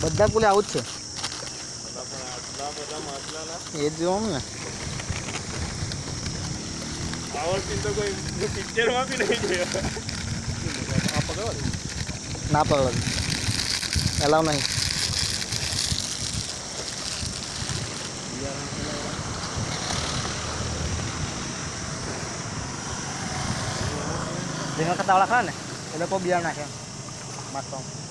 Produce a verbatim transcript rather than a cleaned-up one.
બધા પુલે આવું જ છે આટલા બધા માછલાના એ જ જોવું ને આવડતી તો કોઈ પિક્ચરમાં બી નહીં જોયો આ પકડવા ના પકડો એલાવ નહીં રીંગણ ખાતાવાળા ખરા ને એ લોકો બિયાર નાખે માથો